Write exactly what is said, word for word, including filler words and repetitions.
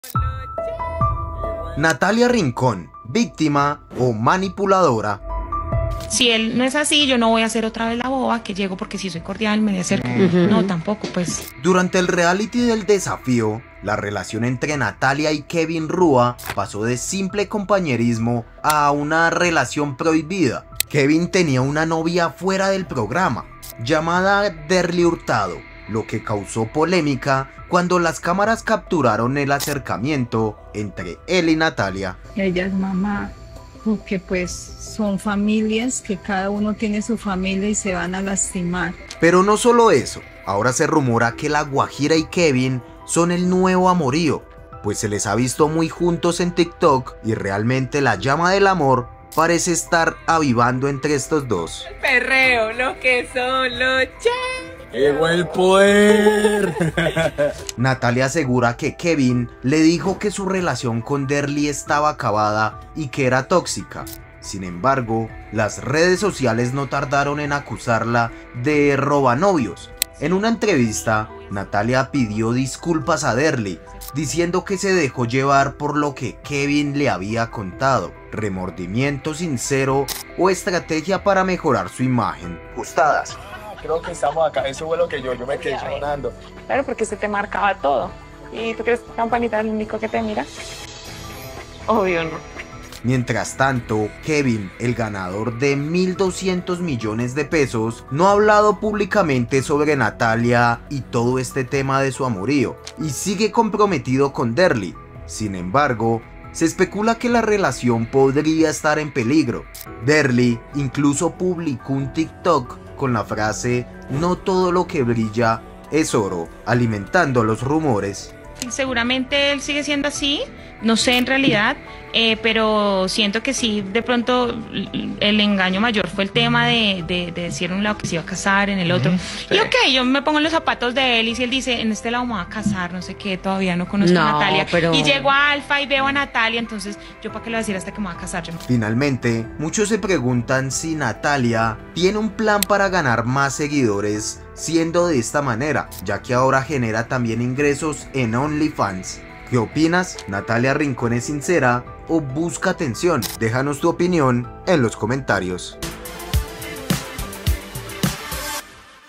Natalia Rincón, víctima o manipuladora. Si él no es así, yo no voy a hacer otra vez la boba, que llego porque si soy cordial me acerco. Uh-huh. No, tampoco, pues. Durante el reality del desafío, la relación entre Natalia y Kevin Rúa pasó de simple compañerismo a una relación prohibida. Kevin tenía una novia fuera del programa, llamada Derly Hurtado, lo que causó polémica cuando las cámaras capturaron el acercamiento entre él y Natalia. Ella es mamá, porque pues son familias que cada uno tiene su familia y se van a lastimar. Pero no solo eso, ahora se rumora que La Guajira y Kevin son el nuevo amorío, pues se les ha visto muy juntos en TikTok y realmente la llama del amor parece estar avivando entre estos dos. El perreo, lo que son los che. ¡Llegó el poder! Natalia asegura que Kevin le dijo que su relación con Derly estaba acabada y que era tóxica. Sin embargo, las redes sociales no tardaron en acusarla de robanovios. En una entrevista, Natalia pidió disculpas a Derly, diciendo que se dejó llevar por lo que Kevin le había contado. ¿Remordimiento sincero o estrategia para mejorar su imagen? Gustadas. Creo que estamos acá, eso fue lo que yo, yo me quedé sonando. Claro, porque usted te marcaba todo. ¿Y tú crees que Campanita es el único que te mira? Obvio no. Mientras tanto, Kevin, el ganador de mil doscientos millones de pesos, no ha hablado públicamente sobre Natalia y todo este tema de su amorío, y sigue comprometido con Derly. Sin embargo, se especula que la relación podría estar en peligro. Derly incluso publicó un TikTok con la frase "no todo lo que brilla es oro", alimentando los rumores. Seguramente él sigue siendo así, no sé en realidad, eh, pero siento que sí, de pronto el engaño mayor fue el tema de, de, de decir en un lado que se iba a casar, en el otro. Sí. Y ok, yo me pongo en los zapatos de él y si él dice, en este lado me voy a casar, no sé qué, todavía no conozco no, a Natalia. Pero... Y llego a Alfa y veo a Natalia, entonces yo para qué le voy a decir hasta que me voy a casar. Yo no. Finalmente, muchos se preguntan si Natalia tiene un plan para ganar más seguidores siendo de esta manera, ya que ahora genera también ingresos en OnlyFans. ¿Qué opinas? ¿Natalia Rincón es sincera o busca atención? Déjanos tu opinión en los comentarios.